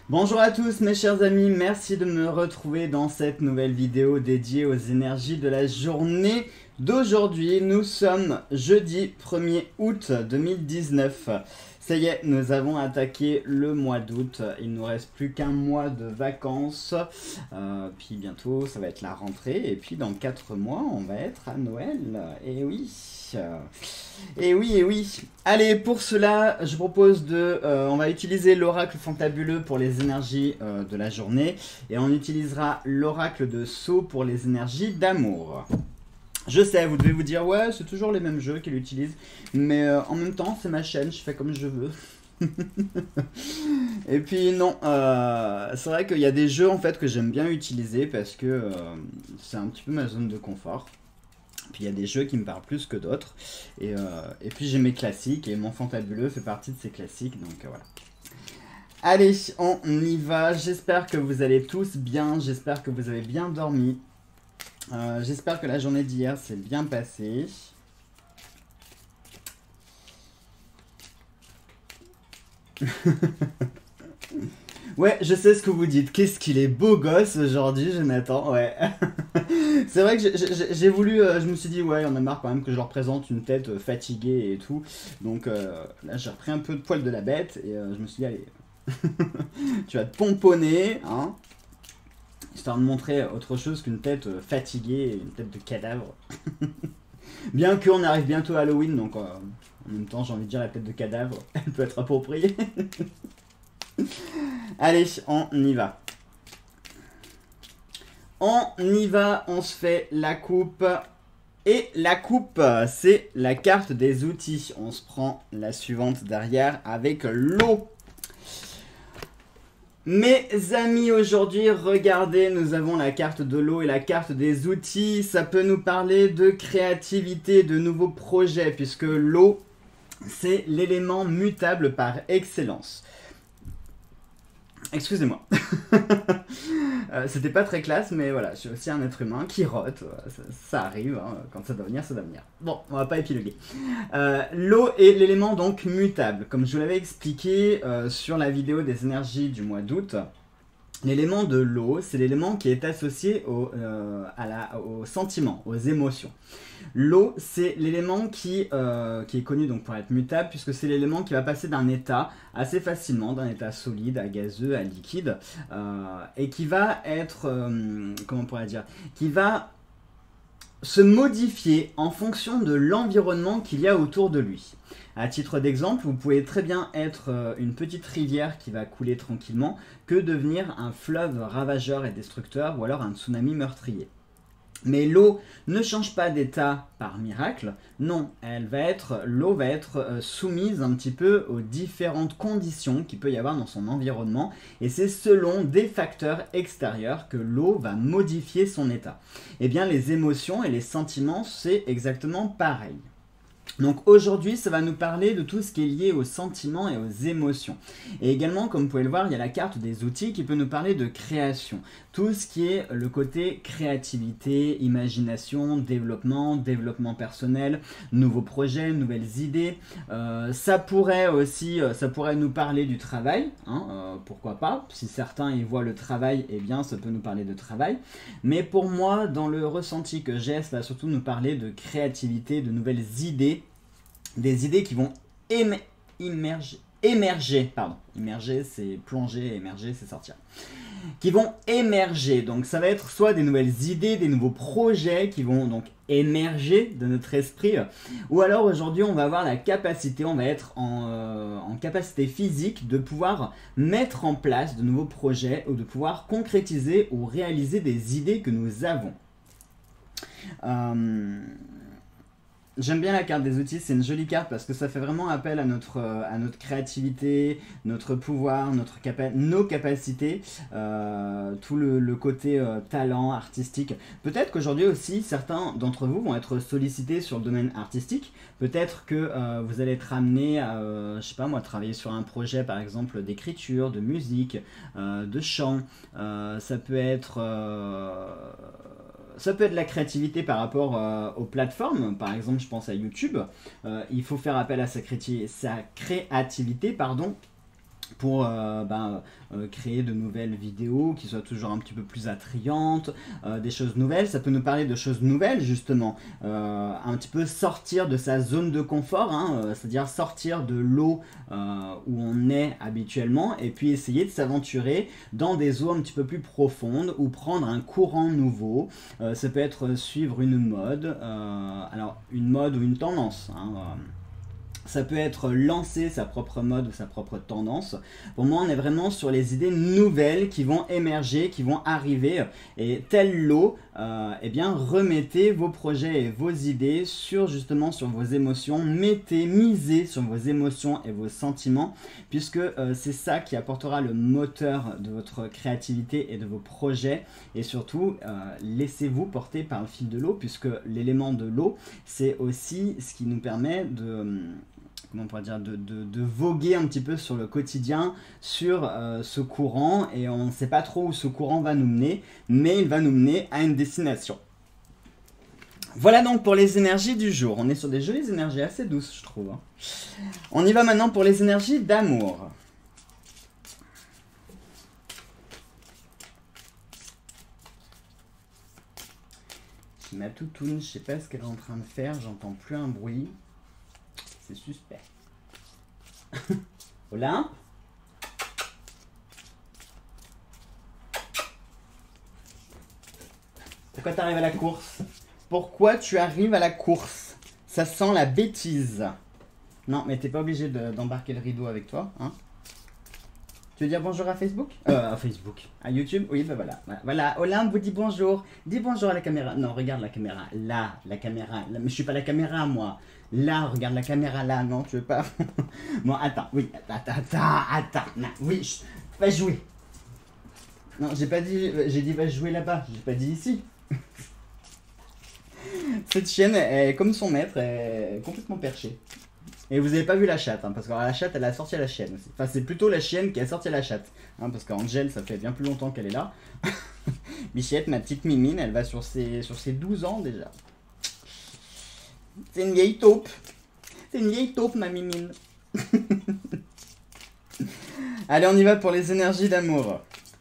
Bonjour à tous mes chers amis, merci de me retrouver dans cette nouvelle vidéo dédiée aux énergies de la journée d'aujourd'hui. Nous sommes jeudi 1er août 2019. Ça y est, nous avons attaqué le mois d'août. Il ne nous reste plus qu'un mois de vacances. Puis bientôt, ça va être la rentrée. Et puis dans 4 mois, on va être à Noël. Et oui. Et oui, et oui. Allez, pour cela, je propose on va utiliser l'oracle fantabuleux pour les énergies de la journée. Et on utilisera l'oracle de Sceaux pour les énergies d'amour. Je sais, vous devez vous dire, ouais, c'est toujours les mêmes jeux qu'il utilise. Mais en même temps, c'est ma chaîne, je fais comme je veux. Et puis non, c'est vrai qu'il y a des jeux en fait que j'aime bien utiliser parce que c'est un petit peu ma zone de confort. Puis il y a des jeux qui me parlent plus que d'autres. Et puis j'ai mes classiques et mon fantabuleux fait partie de ces classiques. Donc voilà. Allez, on y va. J'espère que vous allez tous bien. J'espère que vous avez bien dormi. J'espère que la journée d'hier s'est bien passée. Ouais, je sais ce que vous dites. Qu'est-ce qu'il est beau gosse aujourd'hui, Jonathan. Ouais. C'est vrai que j'ai voulu... je me suis dit, ouais, on a marre quand même que je leur présente une tête fatiguée et tout. Donc là, j'ai repris un peu de poil de la bête et je me suis dit, allez, tu vas te pomponner, hein, histoire de montrer autre chose qu'une tête fatiguée, une tête de cadavre. Bien qu'on arrive bientôt à Halloween, donc en même temps, j'ai envie de dire la tête de cadavre, elle peut être appropriée. Allez, on y va. On y va, on se fait la coupe. Et la coupe, c'est la carte des outils. On se prend la suivante derrière avec l'eau. Mes amis, aujourd'hui, regardez, nous avons la carte de l'eau et la carte des outils. Ça peut nous parler de créativité, de nouveaux projets, puisque l'eau, c'est l'élément mutable par excellence. Excusez-moi. C'était pas très classe, mais voilà, je suis aussi un être humain qui rote. Ça arrive, hein, quand ça doit venir, ça doit venir. Bon, on va pas épiloguer. L'eau est l'élément donc mutable. Comme je vous l'avais expliqué sur la vidéo des énergies du mois d'août, l'élément de l'eau, c'est l'élément qui est associé aux sentiments, aux émotions. L'eau, c'est l'élément qui est connu donc pour être mutable, puisque c'est l'élément qui va passer d'un état assez facilement, d'un état solide à gazeux, à liquide, et qui va être, comment on pourrait dire, qui va se modifier en fonction de l'environnement qu'il y a autour de lui. À titre d'exemple, vous pouvez très bien être une petite rivière qui va couler tranquillement que devenir un fleuve ravageur et destructeur ou alors un tsunami meurtrier. Mais l'eau ne change pas d'état par miracle, non, l'eau va être soumise un petit peu aux différentes conditions qu'il peut y avoir dans son environnement, et c'est selon des facteurs extérieurs que l'eau va modifier son état. Eh bien, les émotions et les sentiments, c'est exactement pareil. Donc aujourd'hui, ça va nous parler de tout ce qui est lié aux sentiments et aux émotions. Et également, comme vous pouvez le voir, il y a la carte des outils qui peut nous parler de création. Tout ce qui est le côté créativité, imagination, développement personnel, nouveaux projets, nouvelles idées. Ça pourrait nous parler du travail, hein, pourquoi pas. Si certains y voient le travail, eh bien ça peut nous parler de travail. Mais pour moi, dans le ressenti que j'ai, ça va surtout nous parler de créativité, de nouvelles idées. Des idées qui vont émerger, c'est plonger, émerger c'est sortir, qui vont émerger. Donc ça va être soit des nouvelles idées, des nouveaux projets qui vont donc émerger de notre esprit, ou alors aujourd'hui on va avoir la capacité, on va être en capacité physique de pouvoir mettre en place de nouveaux projets ou de pouvoir concrétiser ou réaliser des idées que nous avons. J'aime bien la carte des outils, c'est une jolie carte parce que ça fait vraiment appel à notre créativité, notre pouvoir, nos capacités, tout le côté talent artistique. Peut-être qu'aujourd'hui aussi, certains d'entre vous vont être sollicités sur le domaine artistique. Peut-être que vous allez être amené à, je sais pas moi, travailler sur un projet par exemple d'écriture, de musique, de chant. Ça peut être la créativité par rapport aux plateformes. Par exemple, je pense à YouTube. Il faut faire appel à sa créativité, pardon, pour créer de nouvelles vidéos qui soient toujours un petit peu plus attrayantes, des choses nouvelles. Ça peut nous parler de choses nouvelles justement, un petit peu sortir de sa zone de confort, hein, c'est-à-dire sortir de l'eau où on est habituellement et puis essayer de s'aventurer dans des eaux un petit peu plus profondes ou prendre un courant nouveau. Ça peut être suivre une mode, alors une mode ou une tendance, hein, ça peut être lancer sa propre mode ou sa propre tendance. Pour moi, on est vraiment sur les idées nouvelles qui vont émerger, qui vont arriver. Et tel l'eau, eh bien, remettez vos projets et vos idées sur justement sur vos émotions. Misez sur vos émotions et vos sentiments, puisque c'est ça qui apportera le moteur de votre créativité et de vos projets. Et surtout, laissez-vous porter par le fil de l'eau, puisque l'élément de l'eau, c'est aussi ce qui nous permet de... comment on pourrait dire, de voguer un petit peu sur le quotidien, sur ce courant, et on ne sait pas trop où ce courant va nous mener, mais il va nous mener à une destination. Voilà donc pour les énergies du jour. On est sur des jolies énergies assez douces, je trouve. Hein. On y va maintenant pour les énergies d'amour. Ma toutoune, je sais pas ce qu'elle est en train de faire, j'entends plus un bruit. C'est suspect. Olympe? Pourquoi tu arrives à la course? Pourquoi tu arrives à la course? Ça sent la bêtise. Non, mais t'es pas obligé d'embarquer le rideau avec toi, hein? Tu veux dire bonjour à Facebook? À Facebook. À YouTube? Oui, ben voilà. Voilà, Olympe vous dit bonjour. Dis bonjour à la caméra. Non, regarde la caméra. Là, la caméra. Là, mais je suis pas la caméra, moi. Là, regarde la caméra, là. Non, tu veux pas? Bon, attends. Oui, attends. Non, oui, va jouer. Non, j'ai pas dit... J'ai dit va jouer là-bas. J'ai pas dit ici. Cette chienne, est comme son maître, est complètement perchée. Et vous avez pas vu la chatte, hein, parce que la chatte, elle a sorti la chienne aussi. Enfin, c'est plutôt la chienne qui a sorti la chatte. Hein, parce qu'Angèle, ça fait bien plus longtemps qu'elle est là. Bichette, ma petite mimine, elle va sur ses 12 ans déjà. C'est une vieille taupe. C'est une vieille taupe, ma mimine. Allez, on y va pour les énergies d'amour.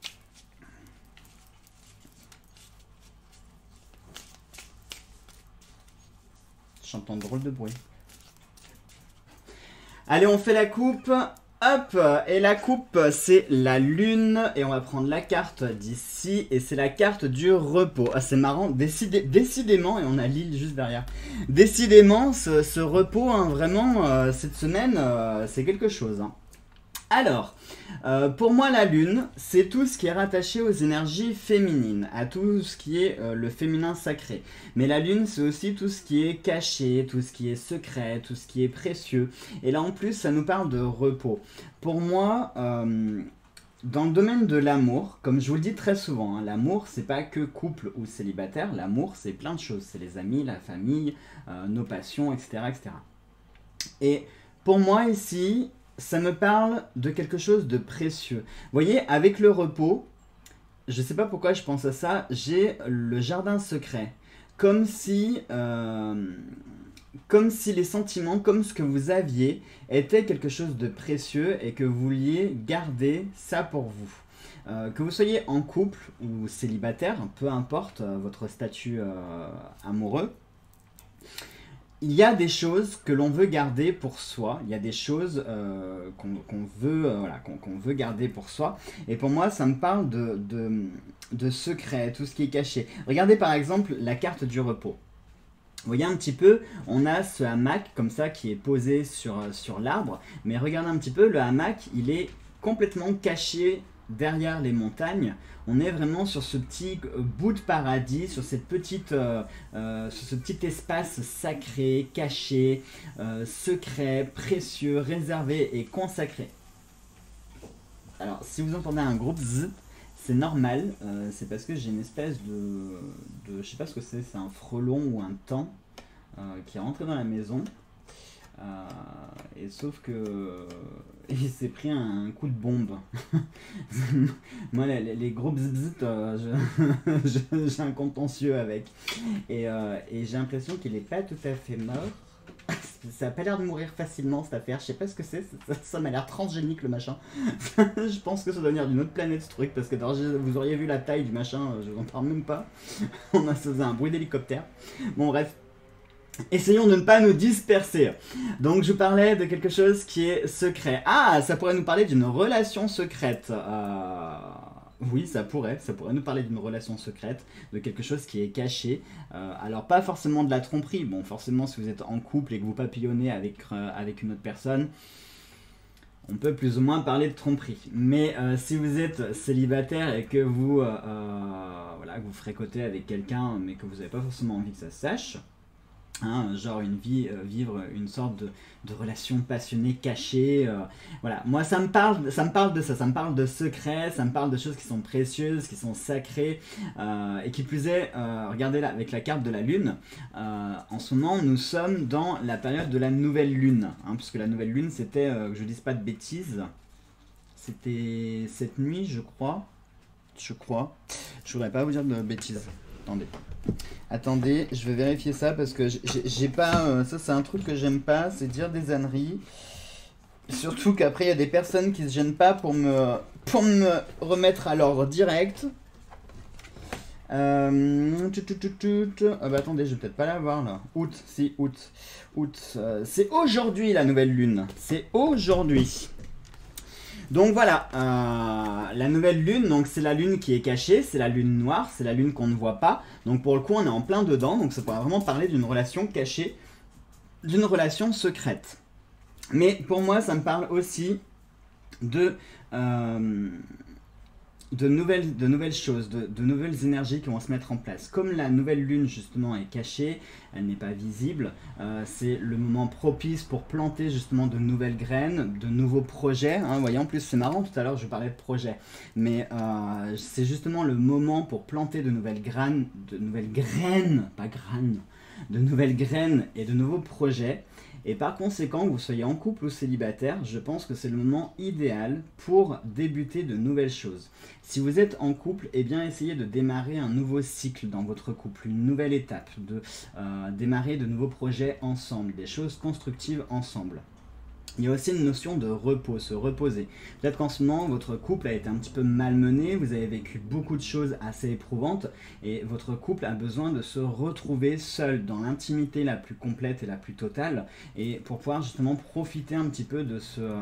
J'entends drôle de bruit. Allez, on fait la coupe. Hop, et la coupe, c'est la lune. Et on va prendre la carte d'ici. Et c'est la carte du repos. Ah, c'est marrant. Décidément, et on a l'île juste derrière. Décidément, ce repos, hein, vraiment, cette semaine, c'est quelque chose. Hein. Alors, pour moi, la lune, c'est tout ce qui est rattaché aux énergies féminines, à tout ce qui est le féminin sacré. Mais la lune, c'est aussi tout ce qui est caché, tout ce qui est secret, tout ce qui est précieux. Et là, en plus, ça nous parle de repos. Pour moi, dans le domaine de l'amour, comme je vous le dis très souvent, hein, l'amour, c'est pas que couple ou célibataire. L'amour, c'est plein de choses. C'est les amis, la famille, nos passions, etc., etc. Et pour moi, ici... ça me parle de quelque chose de précieux. Vous voyez, avec le repos, je ne sais pas pourquoi je pense à ça, j'ai le jardin secret. Comme si les sentiments, comme ce que vous aviez, étaient quelque chose de précieux et que vous vouliez garder ça pour vous. Que vous soyez en couple ou célibataire, peu importe votre statut amoureux, il y a des choses que l'on veut garder pour soi, il y a des choses qu'on veut garder pour soi. Et pour moi, ça me parle de secrets, tout ce qui est caché. Regardez par exemple la carte du repos. Vous voyez un petit peu, on a ce hamac comme ça qui est posé sur l'arbre. Mais regardez un petit peu, le hamac, il est complètement caché derrière les montagnes. On est vraiment sur ce petit bout de paradis, sur cette petite, sur ce petit espace sacré, caché, secret, précieux, réservé et consacré. Alors, si vous entendez un groupe Z, c'est normal, c'est parce que j'ai une espèce de je sais pas ce que c'est un frelon ou un taon qui est rentré dans la maison. Et sauf que il s'est pris un coup de bombe. Moi les gros bzz, j'ai un contentieux avec et j'ai l'impression qu'il est pas tout à fait mort. ça a pas l'air de mourir facilement cette affaire. Je sais pas ce que c'est, ça m'a l'air transgénique le machin. Je pense que ça doit venir d'une autre planète ce truc, parce que vous auriez vu la taille du machin, je n'en parle même pas. On a faisait un bruit d'hélicoptère. Bon bref. Essayons de ne pas nous disperser. Donc je parlais de quelque chose qui est secret. Ah, ça pourrait nous parler d'une relation secrète. Oui, ça pourrait nous parler d'une relation secrète, de quelque chose qui est caché. Alors pas forcément de la tromperie. Bon, forcément si vous êtes en couple et que vous papillonnez avec une autre personne, on peut plus ou moins parler de tromperie. Mais si vous êtes célibataire et que vous, voilà, que vous fréquentez avec quelqu'un mais que vous n'avez pas forcément envie que ça se sache, hein, genre vivre une sorte de relation passionnée, cachée, voilà. Moi ça me parle de ça, ça me parle de secrets, ça me parle de choses qui sont précieuses, qui sont sacrées, et qui plus est, regardez là, avec la carte de la lune, en ce moment nous sommes dans la période de la nouvelle lune, hein, puisque la nouvelle lune c'était, que je dise pas de bêtises, c'était cette nuit je crois, je voudrais pas vous dire de bêtises. Attendez, je vais vérifier ça parce que j'ai pas... ça c'est un truc que j'aime pas, c'est dire des âneries. Surtout qu'après il y a des personnes qui se gênent pas pour me remettre à l'ordre direct. Ah bah attendez, je vais peut-être pas la voir là. Août, si, août. C'est aujourd'hui la nouvelle lune. C'est aujourd'hui. Donc voilà, la nouvelle lune, donc c'est la lune qui est cachée, c'est la lune noire, c'est la lune qu'on ne voit pas. Donc pour le coup, on est en plein dedans, donc ça pourrait vraiment parler d'une relation cachée, d'une relation secrète. Mais pour moi, ça me parle aussi de nouvelles choses, de nouvelles énergies qui vont se mettre en place. Comme la nouvelle lune justement est cachée, elle n'est pas visible, c'est le moment propice pour planter justement de nouvelles graines, de nouveaux projets, hein. Vous voyez, en plus c'est marrant, tout à l'heure je parlais de projets, mais c'est justement le moment pour planter de nouvelles graines, de nouvelles graines et de nouveaux projets. Et par conséquent, que vous soyez en couple ou célibataire, je pense que c'est le moment idéal pour débuter de nouvelles choses. Si vous êtes en couple, eh bien essayez de démarrer un nouveau cycle dans votre couple, une nouvelle étape, de démarrer de nouveaux projets ensemble, des choses constructives ensemble. Il y a aussi une notion de repos, se reposer. Peut-être qu'en ce moment, votre couple a été un petit peu malmené, vous avez vécu beaucoup de choses assez éprouvantes et votre couple a besoin de se retrouver seul dans l'intimité la plus complète et la plus totale et pour pouvoir justement profiter un petit peu de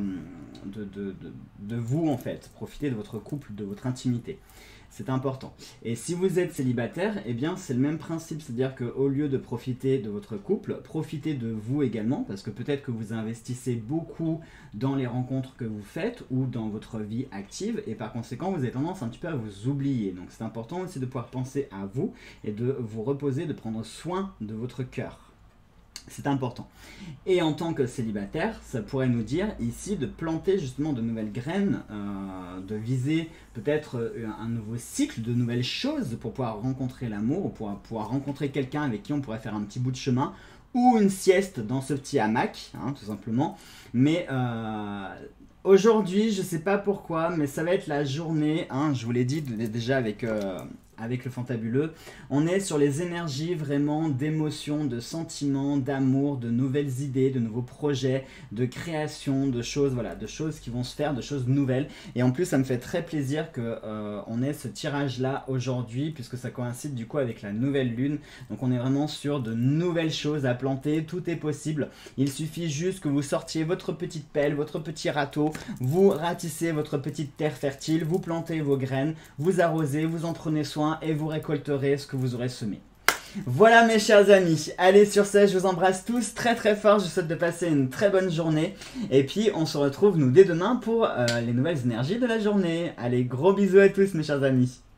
vous en fait, profiter de votre couple, de votre intimité. C'est important. Et si vous êtes célibataire, eh bien c'est le même principe, c'est-à-dire qu'au lieu de profiter de votre couple, profitez de vous également, parce que peut-être que vous investissez beaucoup dans les rencontres que vous faites ou dans votre vie active, et par conséquent vous avez tendance un petit peu à vous oublier. Donc c'est important aussi de pouvoir penser à vous et de vous reposer, de prendre soin de votre cœur. C'est important. Et en tant que célibataire, ça pourrait nous dire ici de planter justement de nouvelles graines, de viser peut-être un nouveau cycle, de nouvelles choses pour pouvoir rencontrer l'amour, pour pouvoir rencontrer quelqu'un avec qui on pourrait faire un petit bout de chemin, ou une sieste dans ce petit hamac, hein, tout simplement. Mais aujourd'hui, je ne sais pas pourquoi, mais ça va être la journée, hein, je vous l'ai dit déjà avec le fantabuleux, on est sur les énergies vraiment d'émotions, de sentiments, d'amour, de nouvelles idées, de nouveaux projets, de création, de choses, voilà, de choses qui vont se faire, de choses nouvelles. Et en plus, ça me fait très plaisir que on ait ce tirage-là aujourd'hui, puisque ça coïncide du coup avec la nouvelle lune. Donc on est vraiment sur de nouvelles choses à planter, tout est possible. Il suffit juste que vous sortiez votre petite pelle, votre petit râteau, vous ratissez votre petite terre fertile, vous plantez vos graines, vous arrosez, vous en prenez soin, et vous récolterez ce que vous aurez semé. Voilà mes chers amis, allez sur ce, je vous embrasse tous très très fort, je vous souhaite de passer une très bonne journée, et puis on se retrouve nous dès demain pour les nouvelles énergies de la journée. Allez, gros bisous à tous mes chers amis.